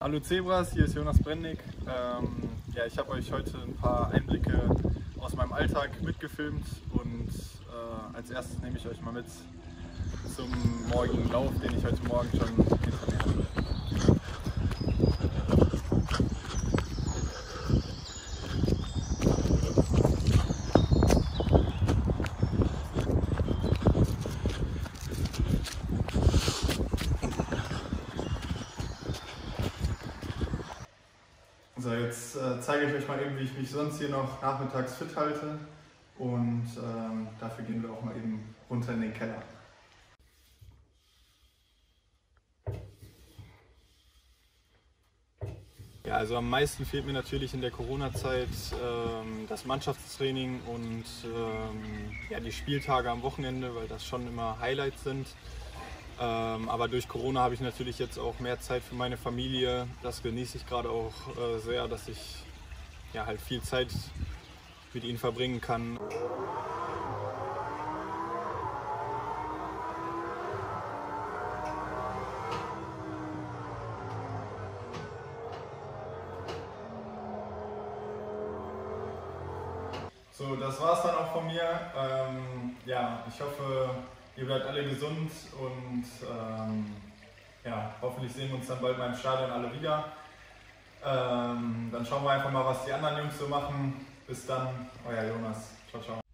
Hallo Zebras, hier ist Jonas Brennig. Ja, ich habe euch heute ein paar Einblicke aus meinem Alltag mitgefilmt und als erstes nehme ich euch mal mit zum morgigen Lauf, den ich heute Morgen schon hinter mir hatte. So, jetzt zeige ich euch mal eben, wie ich mich sonst hier noch nachmittags fit halte und dafür gehen wir auch mal eben runter in den Keller. Ja, also am meisten fehlt mir natürlich in der Corona-Zeit das Mannschaftstraining und ja, die Spieltage am Wochenende, weil das schon immer Highlights sind. Aber durch Corona habe ich natürlich jetzt auch mehr Zeit für meine Familie. Das genieße ich gerade auch sehr, dass ich ja, halt viel Zeit mit ihnen verbringen kann. So, das war es dann auch von mir. Ja, ich hoffe, ihr bleibt alle gesund und ja, hoffentlich sehen wir uns dann bald mal im Stadion alle wieder. Dann schauen wir einfach mal, was die anderen Jungs so machen. Bis dann, euer Jonas. Ciao, ciao.